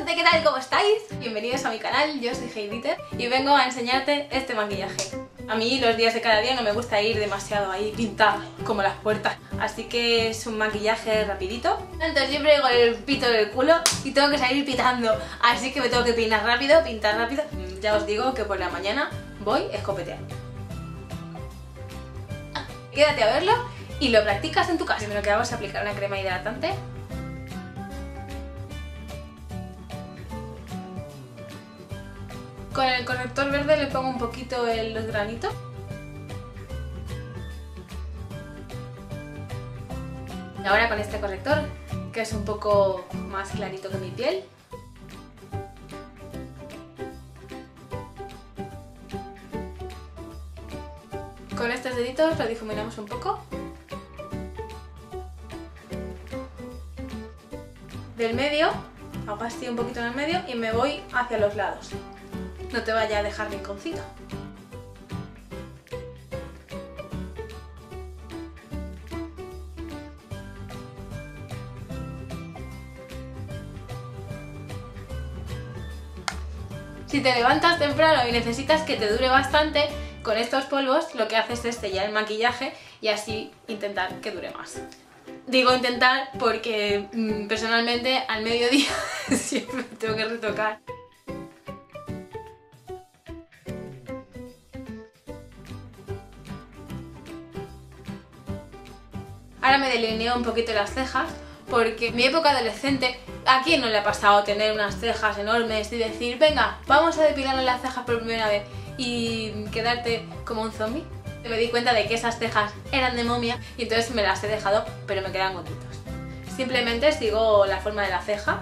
gente, ¿qué tal? ¿Cómo estáis? Bienvenidos a mi canal, yo soy Heiditer y vengo a enseñarte este maquillaje. A mí los días de cada día no me gusta ir demasiado ahí pintada como las puertas, así que es un maquillaje rapidito. Entonces siempre con el pito del culo y tengo que salir pitando, así que me tengo que peinar rápido, pintar rápido. Ya os digo que por la mañana voy escopeteando. Quédate a verlo y lo practicas en tu casa. Primero que hago es aplicar una crema hidratante. Con el corrector verde le pongo un poquito en los granitos. Y ahora con este corrector, que es un poco más clarito que mi piel. Con estos deditos lo difuminamos un poco. Del medio, hago así un poquito en el medio y me voy hacia los lados. No te vaya a dejar rinconcito. Si te levantas temprano y necesitas que te dure bastante, con estos polvos lo que haces es sellar el maquillaje y así intentar que dure más. Digo intentar porque personalmente al mediodía siempre tengo que retocar. Ahora me delineo un poquito las cejas porque en mi época adolescente, ¿a quién no le ha pasado tener unas cejas enormes y decir venga, vamos a depilarnos las cejas por primera vez y quedarte como un zombie? Me di cuenta de que esas cejas eran de momia y entonces me las he dejado, pero me quedan gotitos. Simplemente sigo la forma de la ceja.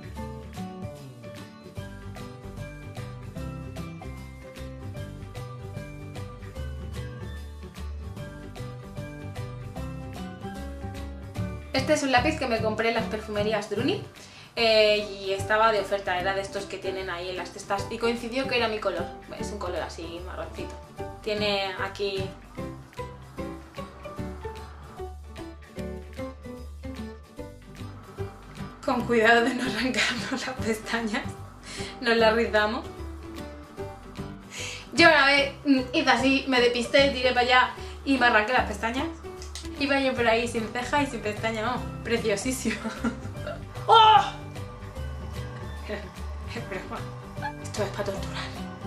Este es un lápiz que me compré en las perfumerías Druni y estaba de oferta, era de estos que tienen ahí en las cestas y coincidió que era mi color, es un color así marroncito. Tiene aquí con cuidado de no arrancarnos las pestañas, nos las rizamos. Yo una vez hice así, me despisté, tiré para allá y me arranqué las pestañas. Iba yo por ahí sin ceja y sin pestaña, no, preciosísimo. ¡Oh! Es broma. Esto es para torturar,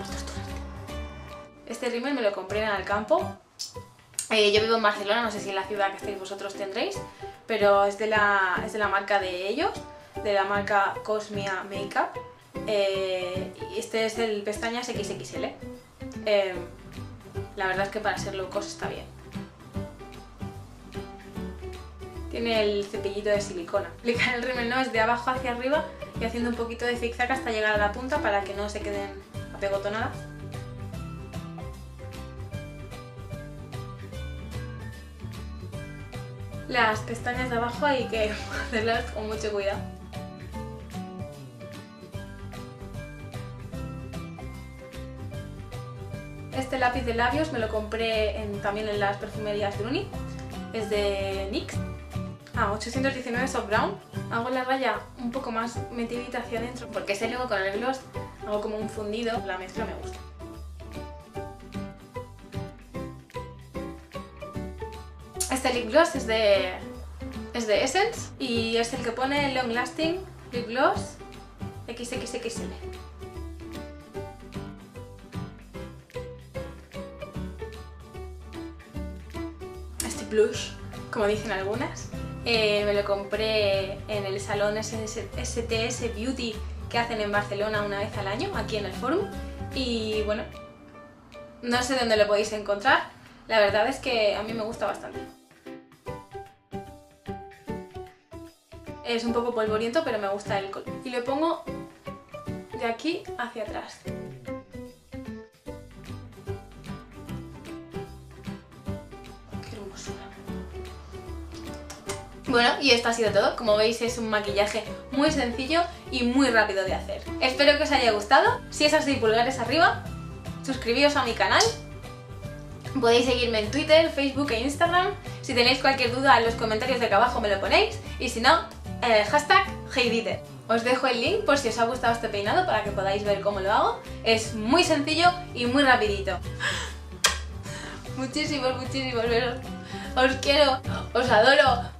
Este rímel me lo compré en Alcampo. Yo vivo en Barcelona, no sé si en la ciudad que estáis vosotros tendréis, pero es de la marca de ellos, de la marca Cosmia Makeup. Y este es el pestañas XXL. La verdad es que para ser low cost está bien. Tiene el cepillito de silicona. Aplicar el rímel no es de abajo hacia arriba y haciendo un poquito de zigzag hasta llegar a la punta para que no se queden apegotonadas. Las pestañas de abajo hay que hacerlas con mucho cuidado. Este lápiz de labios me lo compré también en las perfumerías Druni. Es de NYX. 819 Soft Brown. Hago la raya un poco más metidita hacia adentro porque sé luego con el gloss hago como un fundido. La mezcla me gusta. Este lip gloss es de Essence y es el que pone Long Lasting Lip Gloss XXXL. Este blush, como dicen algunas, me lo compré en el salón STS Beauty que hacen en Barcelona una vez al año, aquí en el Forum. Y bueno, no sé dónde lo podéis encontrar, la verdad es que a mí me gusta bastante. Es un poco polvoriento, pero me gusta el color. Y lo pongo de aquí hacia atrás. ¡Qué hermosura! Bueno, y esto ha sido todo. Como veis es un maquillaje muy sencillo y muy rápido de hacer. Espero que os haya gustado. Si es así, pulgares arriba. Suscribíos a mi canal. Podéis seguirme en Twitter, Facebook e Instagram. Si tenéis cualquier duda en los comentarios de acá abajo me lo ponéis. Y si no, en el hashtag HeyDieter. Os dejo el link por si os ha gustado este peinado para que podáis ver cómo lo hago. Es muy sencillo y muy rapidito. Muchísimos besos. Os quiero, os adoro.